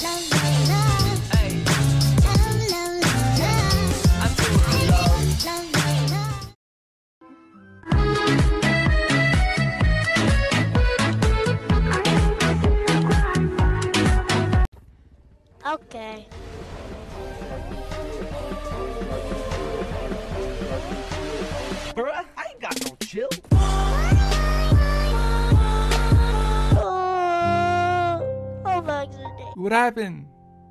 Okay. Bruh, I ain't got no chill. What happened?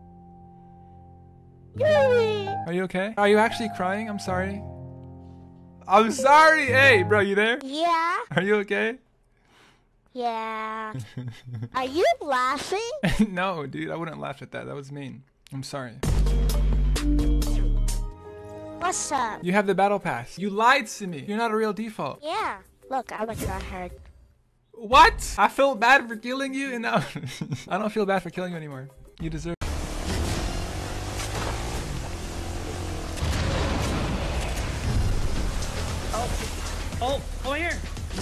Are you okay? Are you actually crying? I'm sorry. I'm sorry. Hey, bro, you there? Yeah. Are you okay? Yeah. Are you laughing? No, dude, I wouldn't laugh at that. That was mean. I'm sorry. What's up? You have the battle pass. You lied to me. You're not a real default. Yeah. Look, I'm a tryhard. What? I felt bad for killing you, and now I don't feel bad for killing you anymore. You deserve. Oh, here.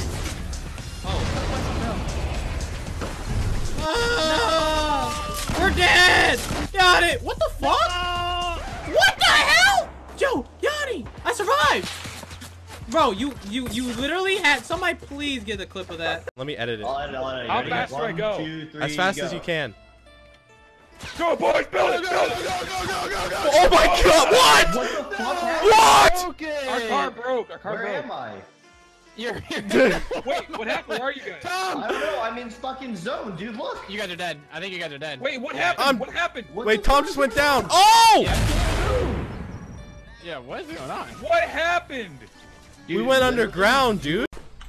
We're dead! Got it! What the fuck? What the hell? Joe, Yanni, I survived! Bro, you literally had somebody please get a clip of that. Let me edit it. I'll edit it. How fast do I go? 1, 2, 3, As fast go. as you can. Go, boys, build it, build it. Oh my god, what? What the fuck? What? Okay. Our car broke. Where am I? You're Wait, what happened? Where are you guys? I don't know. I'm in fucking zone, dude. Look. You guys are dead. I think you guys are dead. Wait, what happened? What happened? Wait, Tom just went down. Oh! Yeah, what is going on? What happened? We went underground, dude.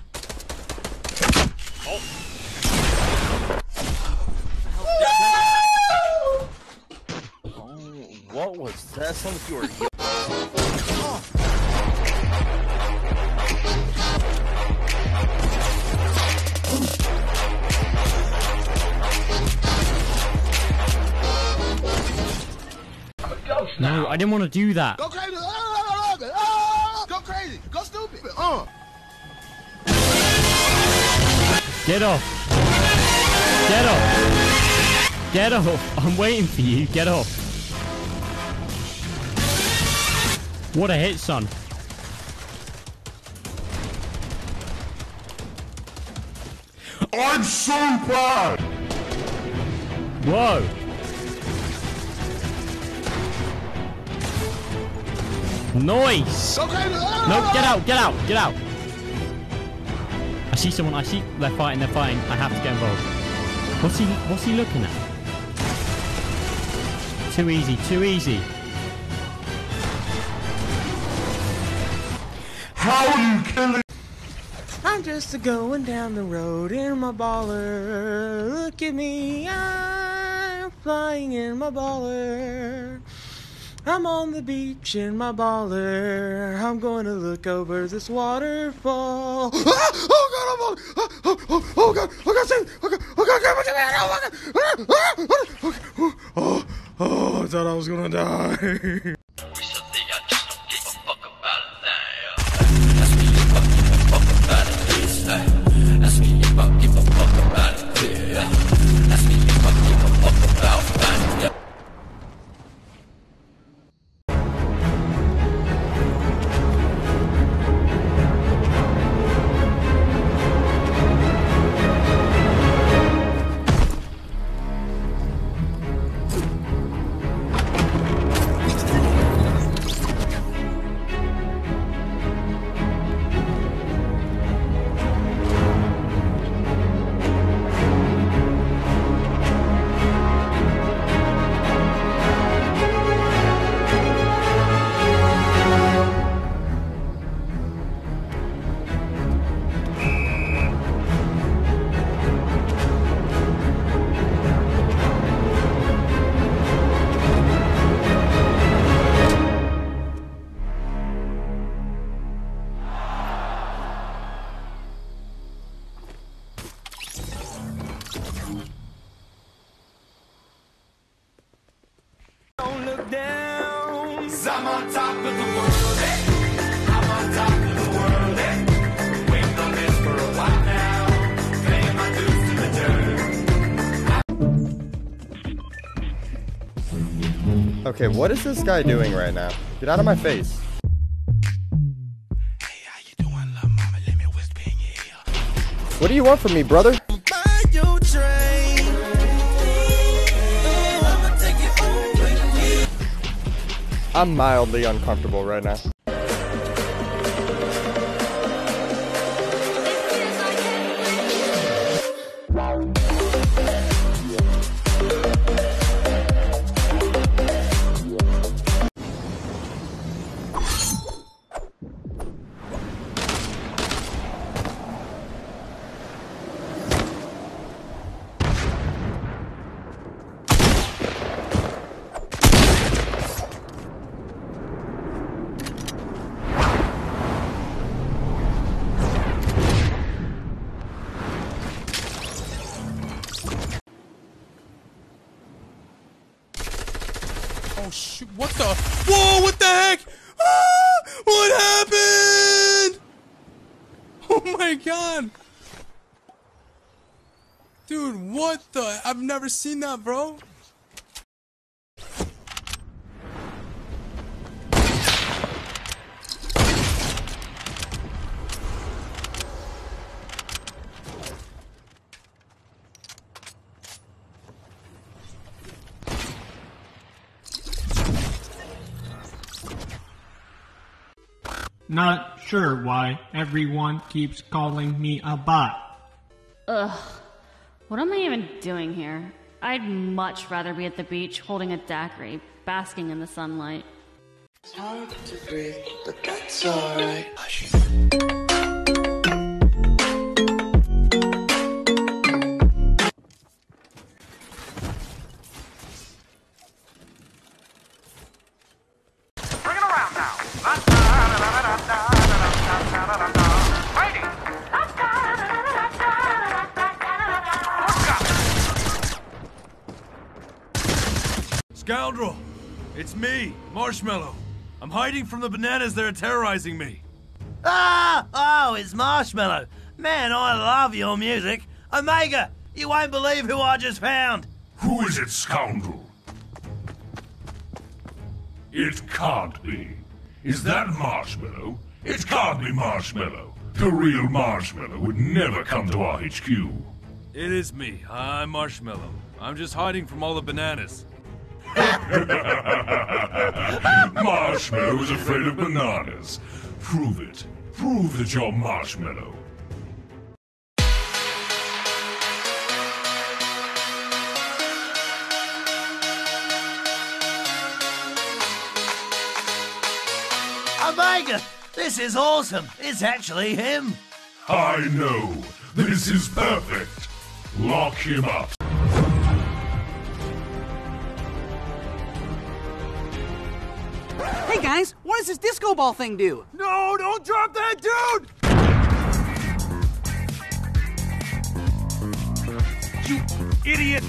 What was that? Some of you were No, I didn't want to do that. Go crazy! Go crazy! Go stupid! Get off. Get off. Get off. I'm waiting for you. Get off. What a hit, son. I'm so proud! Whoa. Nice. Go crazy! No, get out, get out, get out. I see someone, I see, they're fighting, I have to get involved. What's he looking at? Too easy, too easy. How are you killing? I'm just going down the road in my baller. Look at me, I'm flying in my baller. I'm on the beach in my baller. I'm going to look over this waterfall. Ah! Oh God! I'm on. Oh God! Oh God! Save! Oh God! Oh God! Oh, I thought I was gonna die. Don't look down, 'cause I'm on top of the world, I'm on top of the world, Waiting on this for a while now, paying my dues to the dirt. Okay, what is this guy doing right now? Get out of my face. What do you want from me, brother? I'm mildly uncomfortable right now. Oh shoot, what the? Whoa, what the heck? Ah, what happened? Oh my god. Dude, what the? I've never seen that, bro. Not sure why everyone keeps calling me a bot. Ugh. What am I even doing here? I'd much rather be at the beach holding a daiquiri, basking in the sunlight. It's hard to breathe, but that's alright. Scoundrel! It's me, Marshmallow. I'm hiding from the bananas that are terrorizing me. Ah! Oh, it's Marshmallow. Man, I love your music. Omega, you won't believe who I just found. Who is it, scoundrel? It can't be. Is that Marshmallow? It can't be Marshmallow. The real Marshmallow would never come to our HQ. It is me. I'm Marshmallow. I'm just hiding from all the bananas. Marshmallow is afraid of bananas. Prove it. Prove that you're Marshmallow. Omega, this is awesome. It's actually him. I know. This is perfect. Lock him up. Hey guys, what does this disco ball thing do? No, don't drop that dude! You idiot!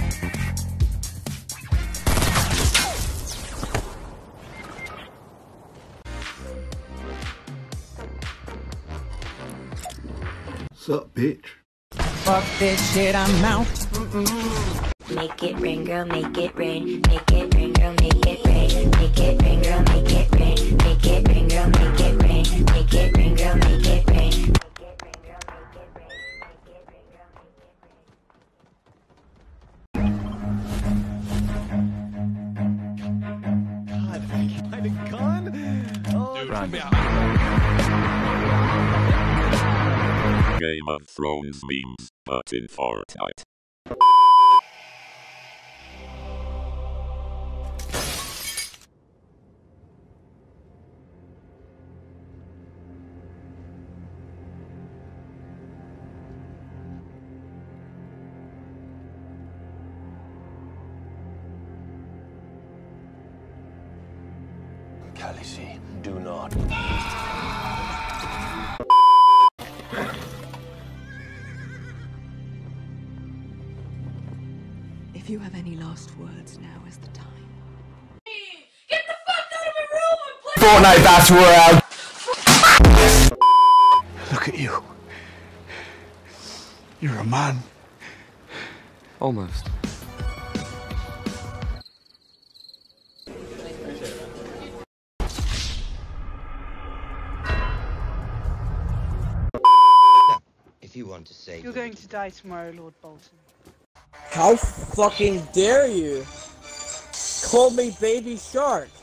Sup, bitch? Fuck this shit, I'm out. Make it rain, girl, make it rain. Make it rain, girl, make it rain. Make it rain, girl, make it rain. Make it rain, girl, make it rain. Make it rain, girl, make it rain. God, I can't find a gun? Oh, Run. Game of Thrones memes, but in Fortnite. Khaleesi, do not. If you have any last words, now is the time. Get the fuck out of my room and play Fortnite Battle Royale! Look at you. You're a man. Almost. to say. You're going to die tomorrow, Lord Bolton. How fucking dare you? Call me Baby Shark.